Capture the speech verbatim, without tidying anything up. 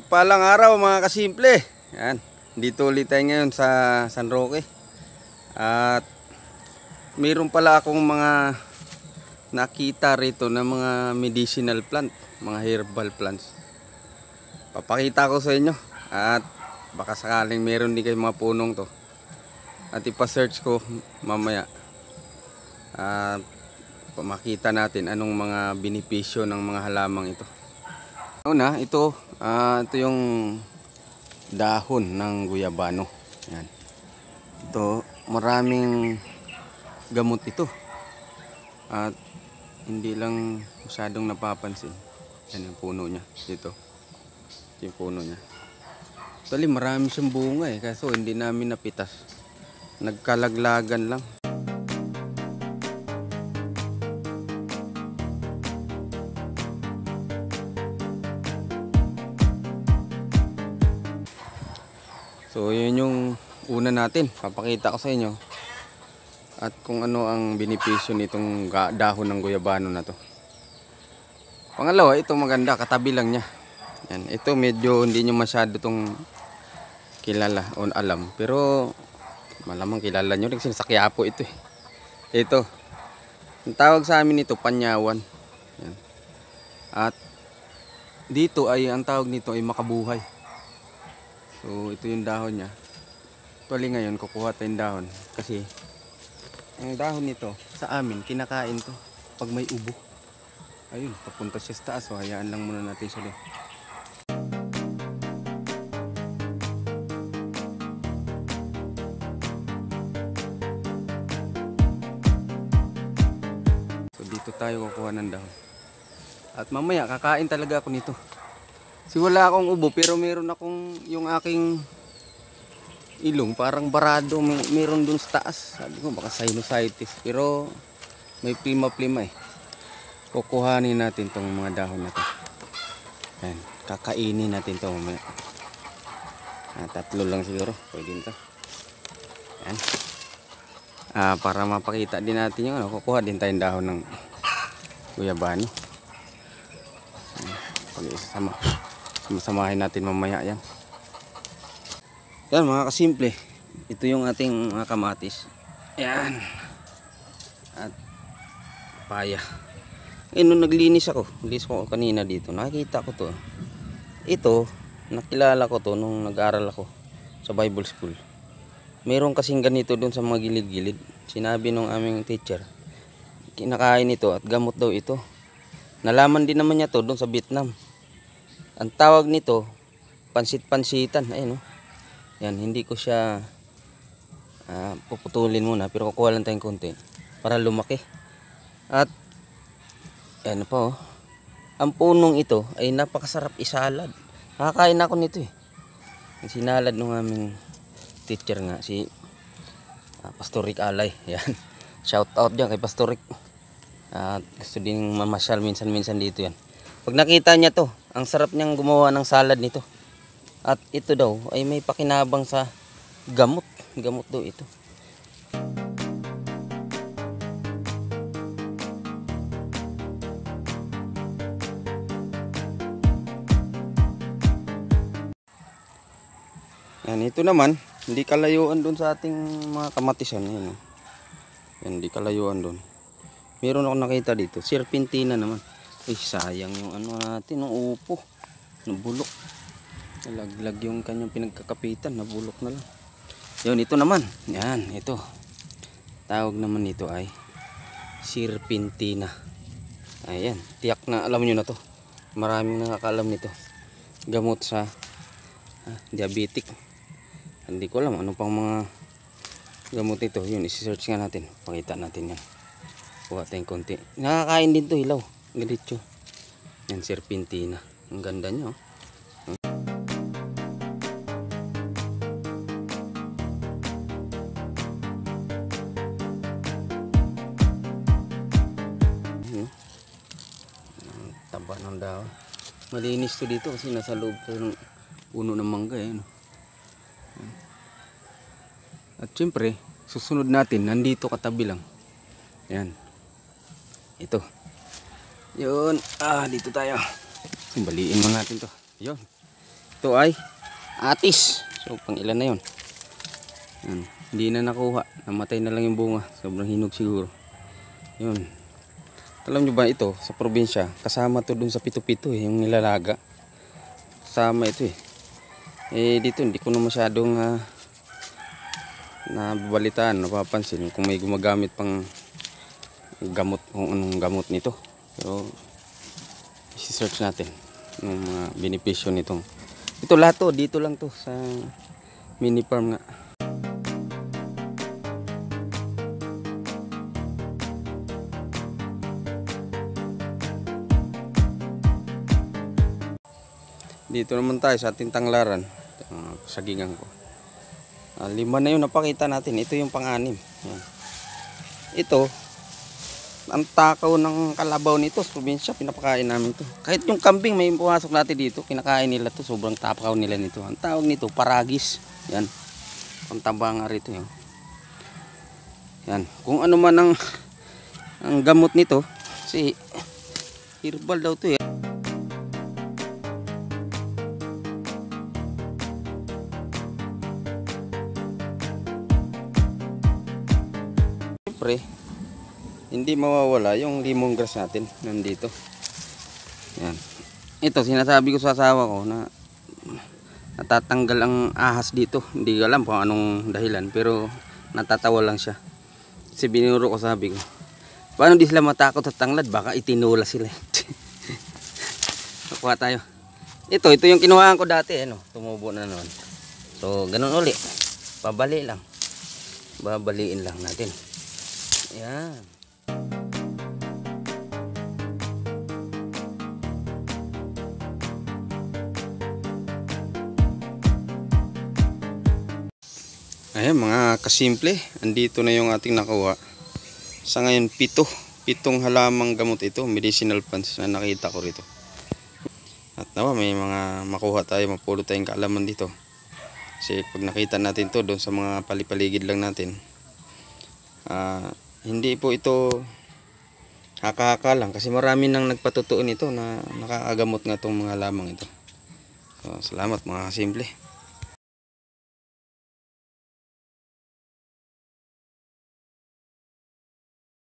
Mapagpalang araw mga kasimple. Yan, dito ulit tayo ngayon sa San Roque. At mayroon pala akong mga nakita rito na mga medicinal plant, mga herbal plants. Papakita ko sa inyo. At baka sakaling mayroon din kayo mga punong to. At ipa-search ko mamaya. At makita natin anong mga benepisyo ng mga halamang ito. Una, ito, uh, ito yung dahon ng guyabano. Yan. Ito, maraming gamot ito. At hindi lang masyadong napapansin. Yan yung puno niya. Dito. Ito yung puno niya. Actually, marami siyang bunga eh. Kaso hindi namin napitas. Nagkalaglagan lang. So yun yung una natin, papakita ko sa inyo at kung ano ang benepisyo nitong dahon ng guyabano na to. Pangalawa, ito maganda, katabi lang niya. Yan, ito medyo hindi nyo masyado tong kilala o alam, pero malamang kilala nyo rin, sa Quiapo ito eh. Ito, ang tawag sa amin ito, panyawan. Yan. At dito ay ang tawag nito ay makabuhay. So ito yung dahon niya. Actually ngayon kukuha tayong dahon kasi ang dahon nito sa amin kinakain to pag may ubo. Ayun, papunta siya sa taas, so hayaan lang muna natin siya doon. So dito tayo kukuha ng dahon. At mamaya kakain talaga ako nito. Si wala akong ubo pero meron akong yung aking ilong parang barado, may, meron dun sa taas. Sabi ko baka sinusitis pero may plima-plima eh. Kukuhanin natin tong mga dahon na to. Yan, kakainin natin to mamaya. Ah, tatlo lang siguro, pwede nito. Yan. Ah, para mapakita din natin yung ano, kukuha din tayong dahon ng guyabano. Pag-isama. Masamahin natin mamaya yan. Yan mga kasimple. Ito yung ating mga kamatis. Yan. At paya. Eh nung naglinis ako, naglinis ko kanina dito, nakikita ko to. Ito, nakilala ko to nung nag-aral ako sa Bible School. Meron kasing ganito doon sa mga gilid-gilid. Sinabi nung aming teacher, kinakain ito at gamot daw ito. Nalaman din naman niya to doon sa Vietnam. Ang tawag nito, pansit-pansitan. Ayun, oh. Yan, hindi ko siya uh, puputulin muna, pero kukuha lang tayong konti para lumaki. At yan pa, oh. Ang punong ito ay napakasarap isalad. Nakakain ako nito eh. Ang sinalad ng aming teacher nga, si uh, Pastor Rick Alay. Yan. Shout out dyan kay Pastor Rick. At uh, gusto din mamasyal minsan-minsan dito yan. Pag nakita niya to, ang sarap niyang gumawa ng salad nito. At ito daw ay may pakinabang sa gamot. Gamot daw ito. Yan, ito naman, hindi kalayuan doon sa ating mga kamatisan. Yan, yan, hindi kalayuan doon. Meron akong nakita dito, serpentina naman. Ay, sayang yung ano natin, yung upo. Nabulok. Nalaglag yung kanyang pinagkakapitan. Nabulok na lang. Yun, ito naman. Yan, ito. Tawag naman nito ay serpentina. Ayan, tiyak na alam nyo na to. Maraming nakakaalam nito. Gamot sa ah, diabetic. Hindi ko alam ano pang mga gamot nito. Yun, isi-search nga natin. Pakita natin yan. Kuha tayong konti. Nakakain din to, hilaw. Ganito. Yan, serpentina. Ang ganda nyo. Hmm. Taba ng dahon. Malinis to dito kasi nasa loob to ng puno ng mangga. Eh, no? At syempre, susunod natin, nandito katabi lang. Yan. Ito. Yun. Ah, dito tayo. Baliin mo natin to. Yun. Ito ay atis. So pang ilan na yun. Yan. Hindi na nakuha. Namatay na lang yung bunga. Sobrang hinog siguro. Yun. Alam nyo ba ito sa probinsya, kasama to dun sa pito-pito eh, yung nilalaga. Kasama ito eh. Eh dito hindi ko na masyadong uh, nababalitaan, napapansin kung may gumagamit pang gamot, kung anong gamot nito. Pero isi-search natin yung mga benepisyo nitong. Ito lahat to, dito lang to sa mini farm nga. Dito naman tayo sa ating tanglaran, uh, sagingan ko. Uh, lima na yung napakita natin. Ito yung pang-anim. Yan. Ito, ang takaw ng kalabaw nito sa probinsya, pinapakain namin to. Kahit yung kambing may pumasok natin dito, kinakain nila to. Sobrang takaw nila nito. Ang tawag nito, paragis. Yan. Ang taba nga rito. Yan. Yan. Kung ano man ang, ang gamot nito, kasi herbal daw to. Yan. Siyempre, hindi mawawala yung lemongrass natin nandito. Yan. Ito sinasabi ko sa asawa ko na natatanggal ang ahas dito. Hindi ko alam kung anong dahilan, pero natatawa lang siya. Kasi binuro ko, sabi ko, paano di sila matakot sa tanglad? Baka itinula sila. Nakuha tayo. Ito, ito yung kinuhaan ko dati, ano, tumubo na noon. So, ganun uli. Pabali lang. Babaliin lang natin. Yan. Ayan mga kasimple, andito na yung ating nakuha. Sa ngayon pito, pitong halamang gamot ito, medicinal plants na nakita ko rito. At nawa may mga makuha tayo, mapulot tayong kaalaman dito. Kasi pag nakita natin to doon sa mga palipaligid lang natin, ah uh, hindi po ito haka-haka lang, kasi marami nang nagpatutuon ito na nakakagamot nga itong mga lamang ito. So, salamat mga simple.